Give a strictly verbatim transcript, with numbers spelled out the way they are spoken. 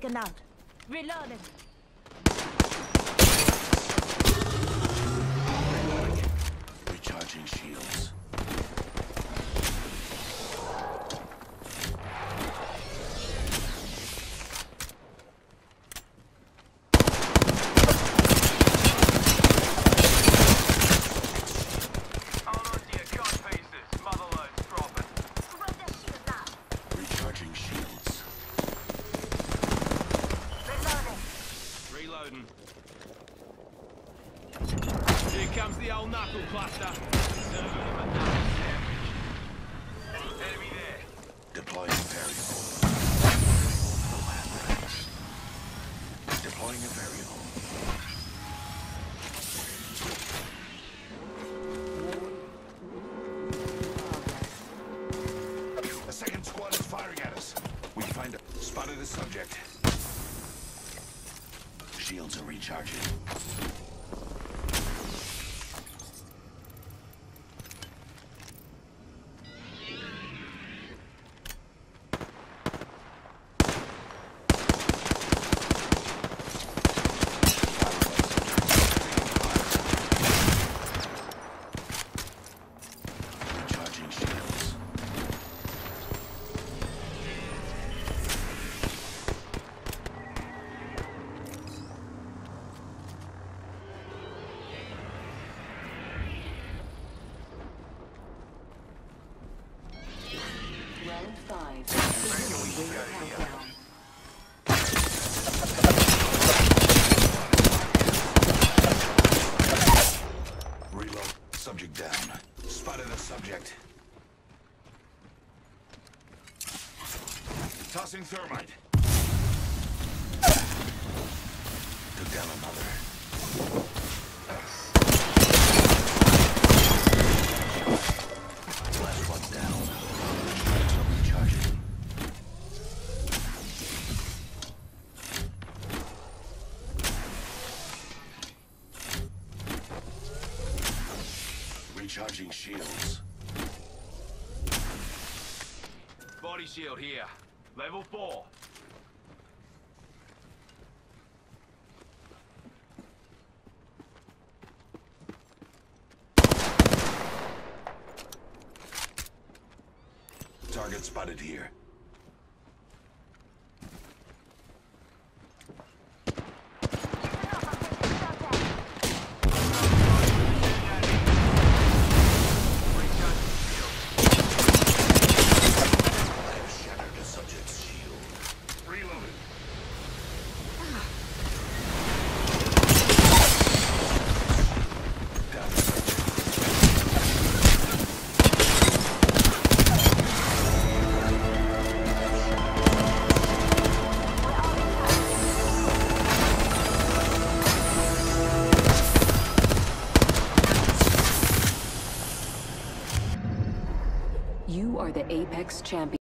taken out. Reloading. Recharging shields. Here comes the old knuckle cluster. Enemy there. Deploying variable. Deploying a variable. A second squad is firing at us. We find a spotted a subject. Shields are recharging. Round five. Countdown. Reload. Subject down. Spotted a subject. Tossing thermite. Took down another. Last one down. Recharging. Recharging shields. Body shield here. Level four. Target spotted here. You are the Apex champion.